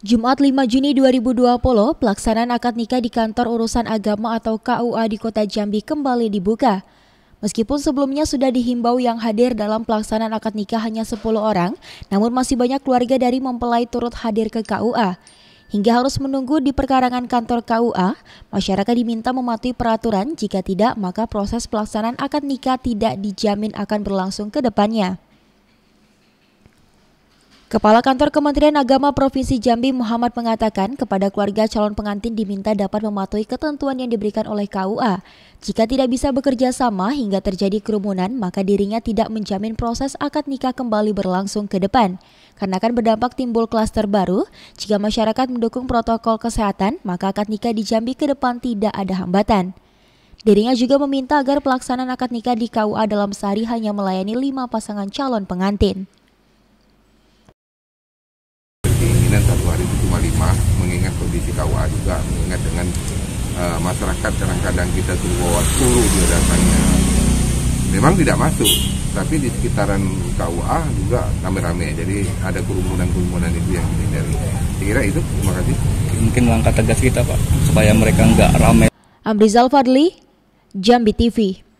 Jumat 5 Juni 2020, pelaksanaan akad nikah di Kantor Urusan Agama atau KUA di Kota Jambi kembali dibuka. Meskipun sebelumnya sudah dihimbau yang hadir dalam pelaksanaan akad nikah hanya 10 orang, namun masih banyak keluarga dari mempelai turut hadir ke KUA. Hingga harus menunggu di perkarangan kantor KUA, masyarakat diminta mematuhi peraturan, jika tidak maka proses pelaksanaan akad nikah tidak dijamin akan berlangsung ke depannya. Kepala Kantor Kementerian Agama Provinsi Jambi Muhammad mengatakan kepada keluarga calon pengantin diminta dapat mematuhi ketentuan yang diberikan oleh KUA. Jika tidak bisa bekerja sama hingga terjadi kerumunan, maka dirinya tidak menjamin proses akad nikah kembali berlangsung ke depan. Karena akan berdampak timbul klaster baru, jika masyarakat mendukung protokol kesehatan, maka akad nikah di Jambi ke depan tidak ada hambatan. Dirinya juga meminta agar pelaksanaan akad nikah di KUA dalam sehari hanya melayani 5 pasangan calon pengantin. Keinginan satu hari itu cuma 5, mengingat kondisi KUA juga, mengingat dengan masyarakat kadang-kadang kita tuh bawa 10 dia datangnya. Memang tidak masuk, tapi di sekitaran KUA juga rame-rame, jadi ada kerumunan-kerumunan itu yang dihindari. Saya kira itu, terima kasih. Mungkin langkah tegas kita Pak, supaya mereka nggak ramai. Amrizal Fadli, Jambi TV.